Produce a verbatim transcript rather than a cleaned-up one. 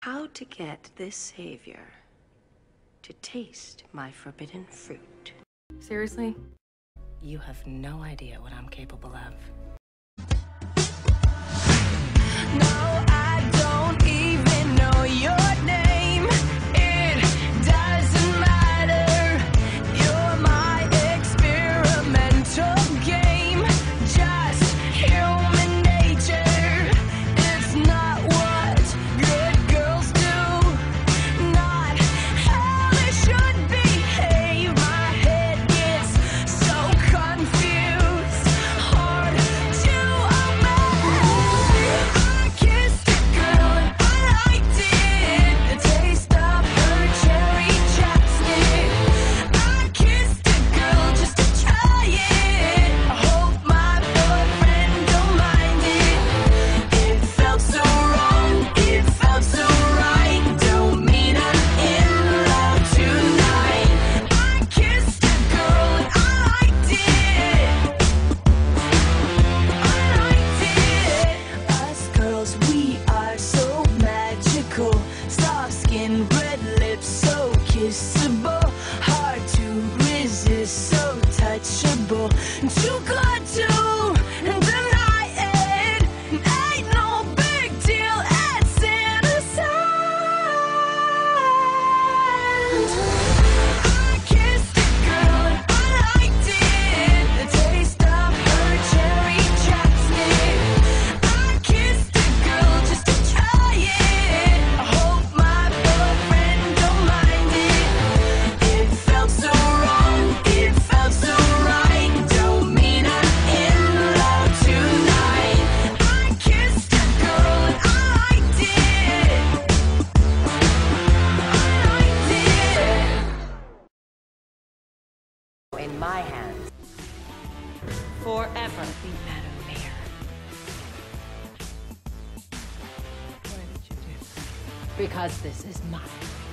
how to get this savior to taste my forbidden fruit. Seriously? You have no idea what I'm capable of. No, I don't even know your name. It doesn't matter. You're my experimental game. Just human nature. It's not what good girls do. Not how they should behave. My head gets so confused. Hard to obey. I kissed a girl and I liked it. The taste of her cherry chapstick. I kissed a girl just to try it. I hope my boyfriend don't mind it. It felt so wrong, it felt so right. Don't mean I'm in love tonight. I kissed a girl and I liked it. I liked it. Us girls, we are so magical. Soft skin, red lips, so kissable. Hard to resist, so touchable. Too good to deny it. Ain't no big deal at Santa's end. I kissed a girl and I liked it. The taste of her cherry chapstick. I kissed a girl just to try it. I hope my boyfriend don't mind it. It felt so wrong, it felt so right. Don't mean I'm in love tonight. I kissed a girl and I liked it. I liked it. In my hands. Forever be Madam Mayor. Why did you do that? Because this is mine.